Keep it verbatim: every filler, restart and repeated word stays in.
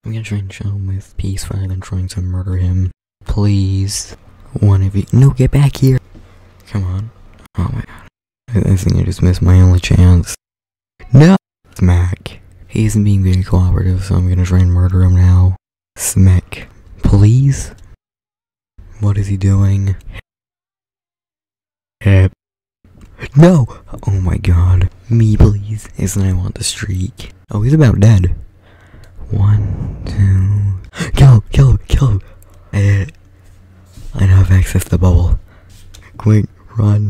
I'm gonna try and show him with peace rather than trying to murder him. Please. One of you. No, get back here! Come on. Oh my god. I, I think I just missed my only chance. No! Smack. He isn't being very cooperative, so I'm gonna try and murder him now. Smack. Please? What is he doing? Yep. No! Oh my god. Me, please. Isn't I want the streak. Oh, he's about dead. One, two... Kill him! Kill him! Kill him! I did it. I now have access to the bubble. Quick, run.